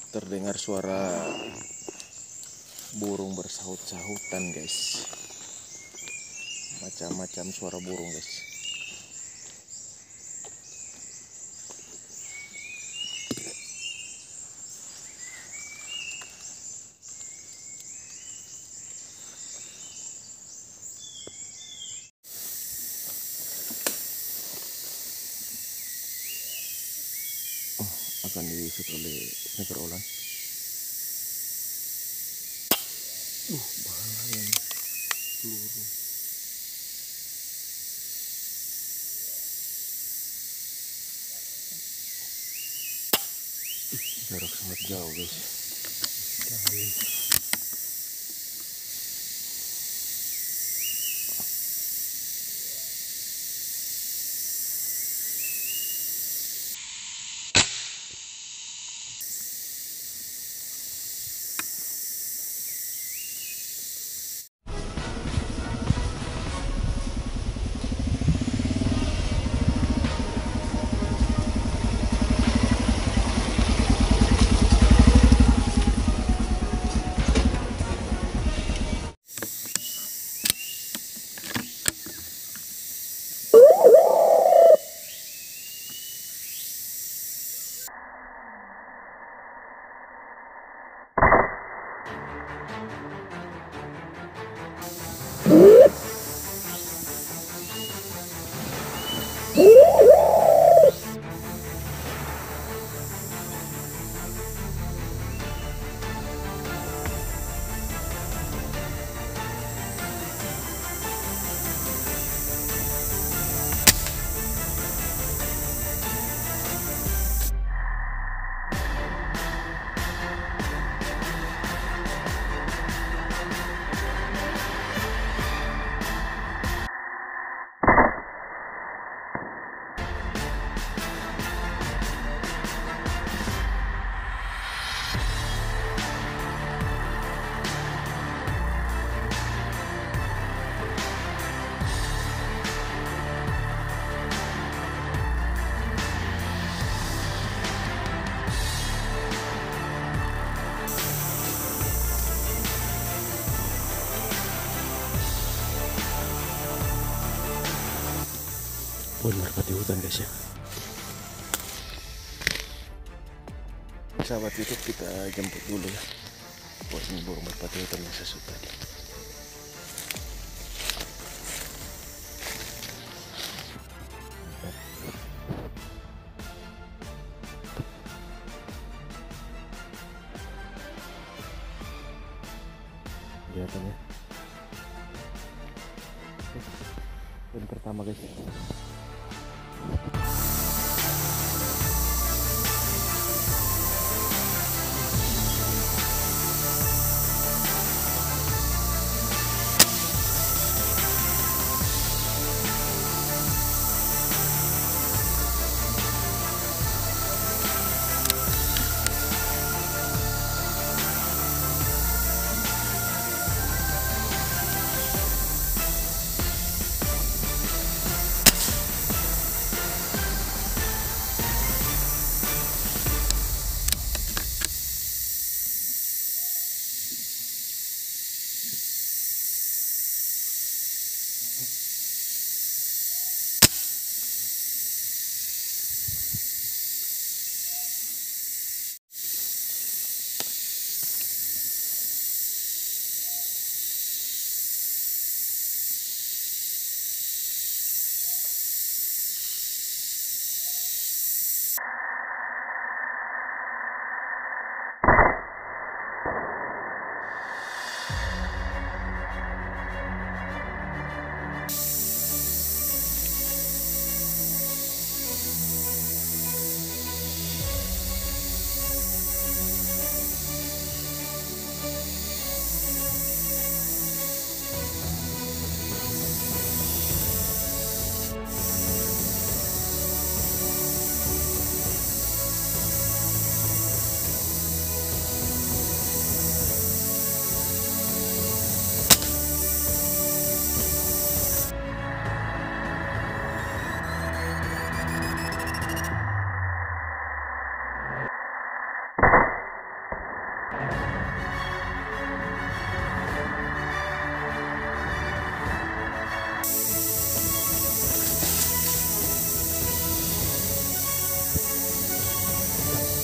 Terdengar suara burung bersahut-sahutan, guys. Macam-macam suara burung, guys. Akan diusut oleh sniper Olan. Bahaya nih, peluru. Jarak sangat jauh, guys. Pohon merpati hutan, guys, ya. Sahabat YouTube, kita jemput dulu ya buat burung merpati hutan yang sesut tadi. Kelihatan ya. Yang pertama, guys.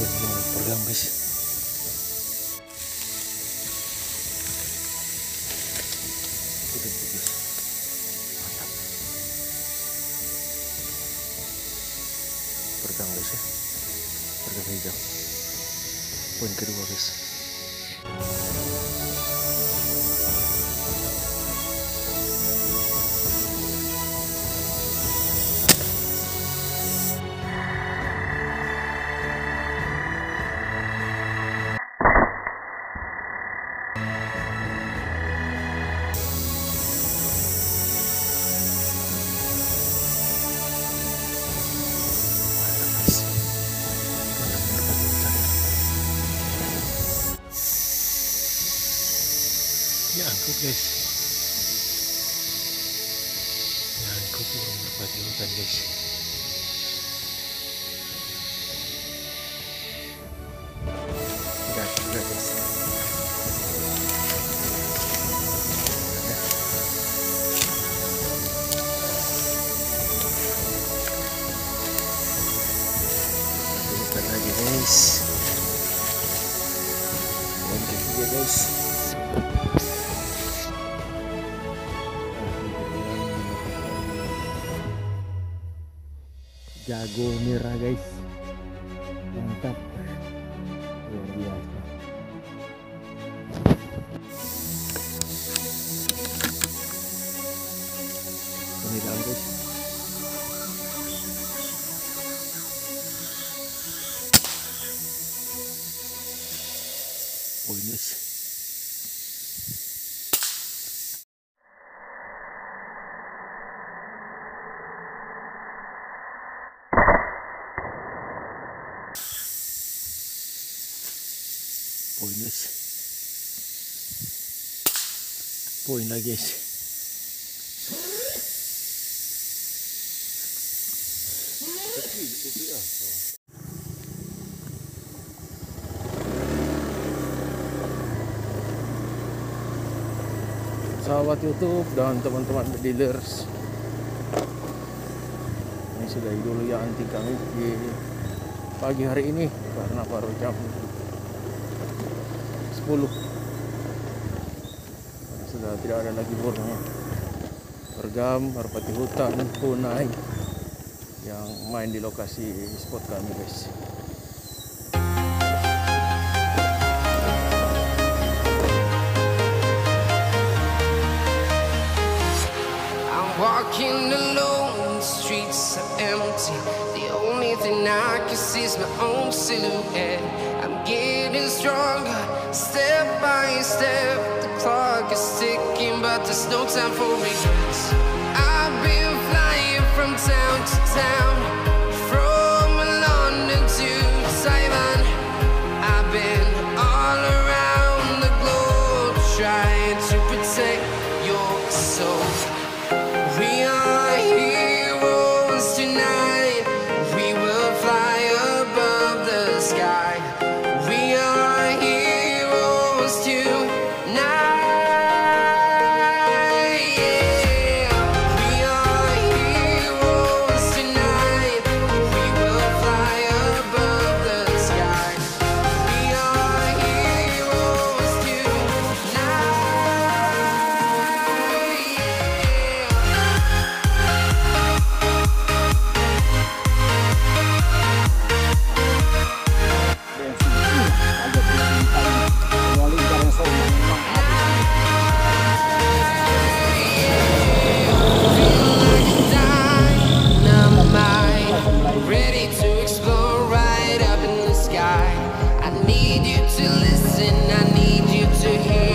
Pegang guys. Mantap. Pegang guys ya. Pegang hijau. Poin kedua guys. Nyangkut guys, nyangkut burung merpati hutan guys. Udah guys. Hutan lagi guys. Mantap juga guys. Jago merah guys, mantap, luar biasa. Ini dalam guys. Oh ini guys. Poin guys, poin lagi guys. Sahabat YouTube dan teman-teman dealers, ini sudah dulu ya anti kami di pagi hari ini karena baru jam 10. Sudah tidak ada lagi burung bergam, merpati hutan, punai yang main di lokasi spot kami guys. I'm walking alone, the streets are empty. The only thing I can see is my own silhouette. I'm getting stronger, step by step. The clock is ticking, but there's no time for regrets. I've been flying from town to town, from London to Taiwan. I've been all around the globe, trying to protect your soul. We are heroes tonight. We will fly above the sky. We are heroes tonight. Yeah. We are heroes tonight. We will fly above the sky. We are heroes tonight. Dynamite, ready to explore right up in the sky. I need you to listen, I need you to hear.